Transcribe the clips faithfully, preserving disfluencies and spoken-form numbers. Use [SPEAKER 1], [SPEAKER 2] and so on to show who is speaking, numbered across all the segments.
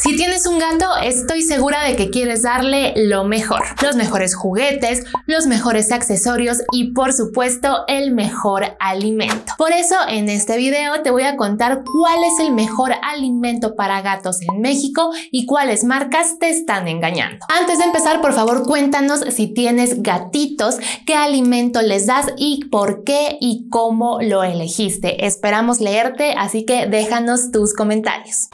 [SPEAKER 1] Si tienes un gato, estoy segura de que quieres darle lo mejor, los mejores juguetes, los mejores accesorios y por supuesto el mejor alimento. Por eso en este video te voy a contar cuál es el mejor alimento para gatos en México y cuáles marcas te están engañando. Antes de empezar, por favor cuéntanos si tienes gatitos, qué alimento les das y por qué y cómo lo elegiste. Esperamos leerte, así que déjanos tus comentarios.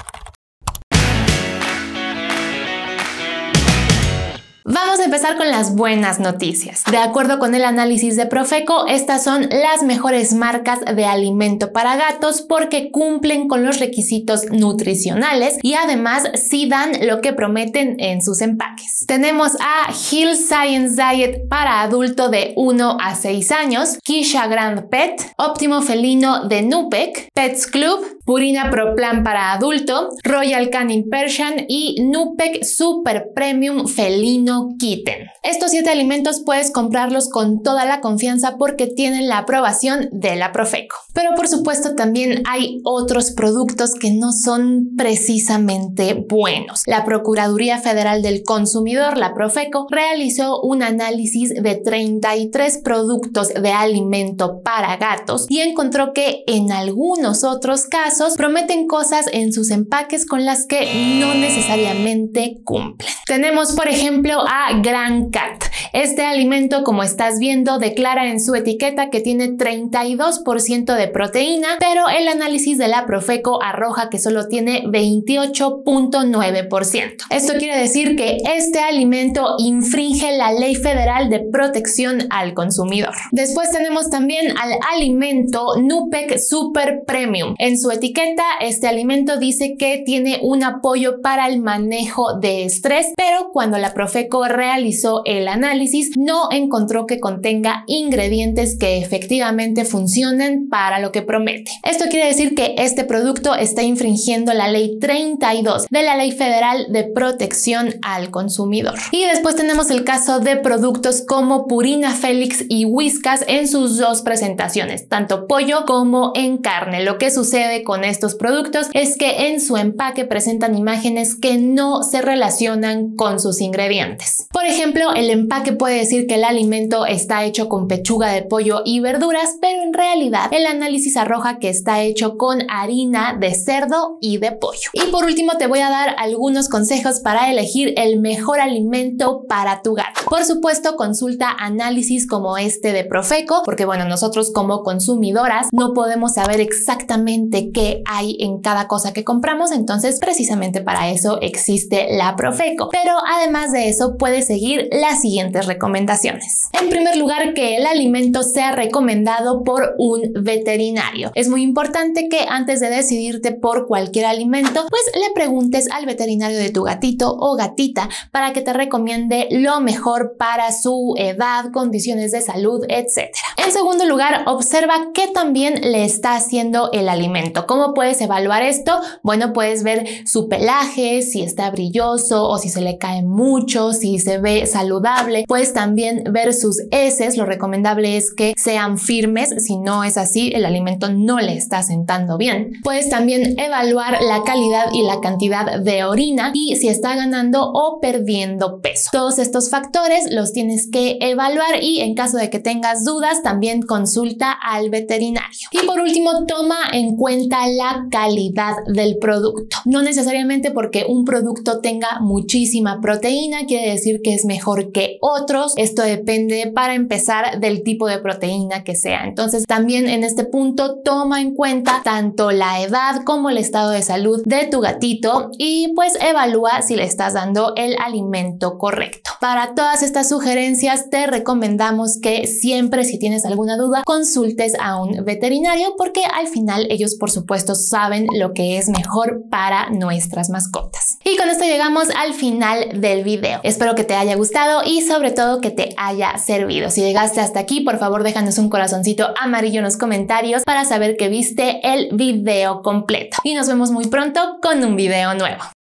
[SPEAKER 1] Vamos a empezar con las buenas noticias. De acuerdo con el análisis de Profeco, estas son las mejores marcas de alimento para gatos porque cumplen con los requisitos nutricionales y además sí dan lo que prometen en sus empaques. Tenemos a Hill Science Diet para adulto de uno a seis años, Kisha Grand Pet, Óptimo Felino de Nupec, Pets Club, Purina Pro Plan para adulto, Royal Canin Persian y Nupec Super Premium Felino Kitten. Estos siete alimentos puedes comprarlos con toda la confianza porque tienen la aprobación de la Profeco. Pero por supuesto también hay otros productos que no son precisamente buenos. La Procuraduría Federal del Consumidor, la Profeco, realizó un análisis de treinta y tres productos de alimento para gatos y encontró que en algunos otros casos prometen cosas en sus empaques con las que no necesariamente cumplen. Tenemos por ejemplo a Gran Cat. Este alimento, como estás viendo, declara en su etiqueta que tiene treinta y dos por ciento de proteína, pero el análisis de la Profeco arroja que solo tiene veintiocho punto nueve por ciento. Esto quiere decir que este alimento infringe la Ley Federal de Protección al Consumidor. Después tenemos también al alimento Nupec Super Premium. En su etiqueta, este alimento dice que tiene un apoyo para el manejo de estrés, pero cuando la Profeco realizó el análisis no encontró que contenga ingredientes que efectivamente funcionen para lo que promete. Esto quiere decir que este producto está infringiendo la ley treinta y dos de la Ley Federal de Protección al Consumidor. Y después tenemos el caso de productos como Purina Felix y Whiskas en sus dos presentaciones, tanto pollo como en carne. Lo que sucede con estos productos es que en su empaque presentan imágenes que no se relacionan con sus ingredientes. Por ejemplo, el empaque puede decir que el alimento está hecho con pechuga de pollo y verduras, pero en realidad el análisis arroja que está hecho con harina de cerdo y de pollo. Y por último te voy a dar algunos consejos para elegir el mejor alimento para tu gato. Por supuesto, consulta análisis como este de Profeco, porque bueno, nosotros como consumidoras no podemos saber exactamente qué hay en cada cosa que compramos, entonces precisamente para eso existe la Profeco. Pero además de eso, puedes seguir las siguientes recomendaciones. En primer lugar, que el alimento sea recomendado por un veterinario. Es muy importante que antes de decidirte por cualquier alimento, pues le preguntes al veterinario de tu gatito o gatita para que te recomiende lo mejor para su edad, condiciones de salud, etcétera. En segundo lugar, observa qué también le está haciendo el alimento. ¿Cómo puedes evaluar esto? Bueno, puedes ver su pelaje, si está brilloso o si se le cae mucho, si se ve saludable. Puedes también ver sus heces. Lo recomendable es que sean firmes. Si no es así, el alimento no le está sentando bien. Puedes también evaluar la calidad y la cantidad de orina y si está ganando o perdiendo peso. Todos estos factores los tienes que evaluar y en caso de que tengas dudas, también consulta al veterinario. Y por último, toma en cuenta la calidad del producto. No necesariamente porque un producto tenga muchísima proteína quiere decir que es mejor que otros. Esto depende, para empezar, del tipo de proteína que sea. Entonces también en este punto toma en cuenta tanto la edad como el estado de salud de tu gatito y pues evalúa si le estás dando el alimento correcto. Para todas estas sugerencias te recomendamos que siempre, si tienes alguna duda, consultes a un veterinario porque al final ellos por supuesto saben lo que es mejor para nuestras mascotas. Y con esto llegamos al final del video. Espero que te haya gustado y sobre todo que te haya servido. Si llegaste hasta aquí, por favor déjanos un corazoncito amarillo en los comentarios para saber que viste el video completo. Y nos vemos muy pronto con un video nuevo.